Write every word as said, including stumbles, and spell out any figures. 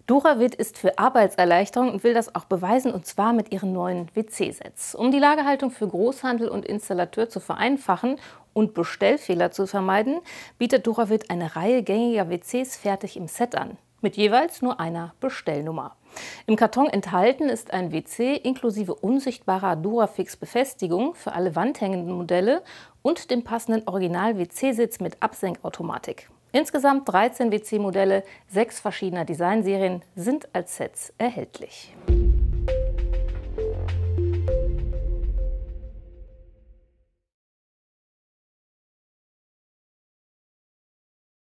Duravit ist für Arbeitserleichterung und will das auch beweisen, und zwar mit ihren neuen W C-Sets. Um die Lagerhaltung für Großhandel und Installateur zu vereinfachen und Bestellfehler zu vermeiden, bietet Duravit eine Reihe gängiger W Cs fertig im Set an, mit jeweils nur einer Bestellnummer. Im Karton enthalten ist ein W C inklusive unsichtbarer Durafix-Befestigung für alle wandhängenden Modelle und dem passenden Original-W C-Sitz mit Absenkautomatik. Insgesamt dreizehn W C-Modelle, sechs verschiedener Designserien sind als Sets erhältlich.